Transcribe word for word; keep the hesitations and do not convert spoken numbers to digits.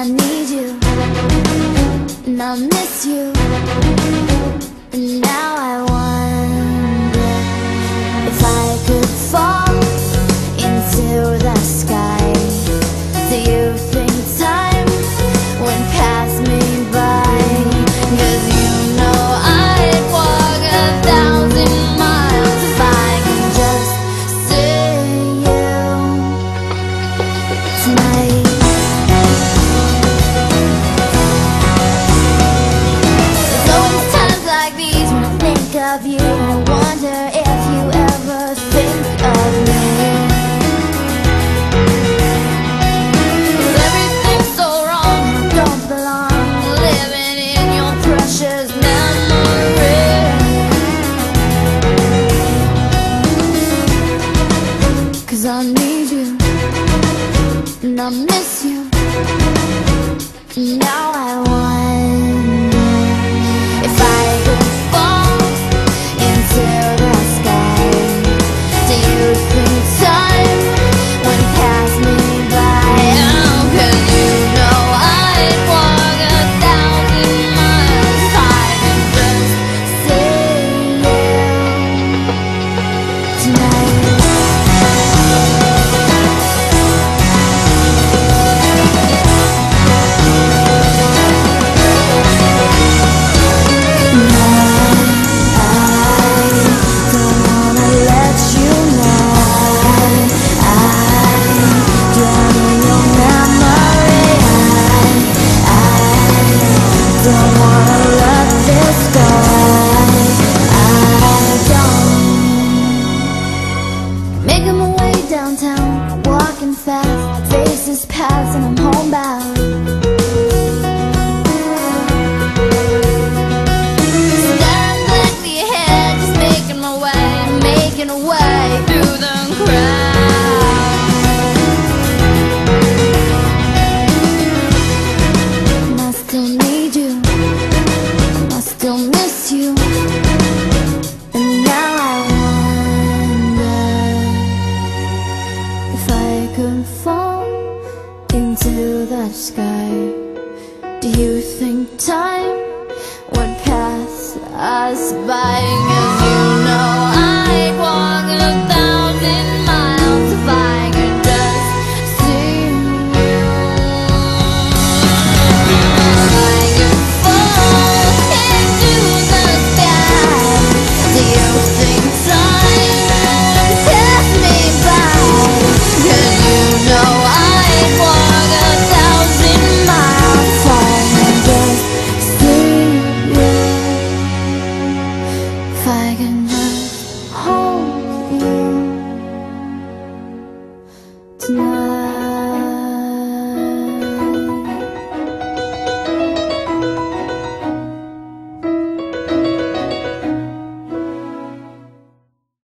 I need you, and I miss you, and now I wonder if I could fall into the sky. Do you think time would pass me by? 'Cause you know I'd walk a thousand miles if I can just see you tonight. There's always times like these when I think of you, and I wonder if you ever think of me. I need you, and I miss you, and now I wonder if I could fall into the sky. Do you think time would pass me by? Oh, 'cause you know I'd walk a thousand miles if I could just see you tonight. Making my way downtown, walking fast, faces pass and I'm homebound. Staring blankly ahead, just making my way, making a way through the crowd. And I still need you, and I still miss you, and now I if I could fall into the sky. Do you think time would pass us by? 'Cause you know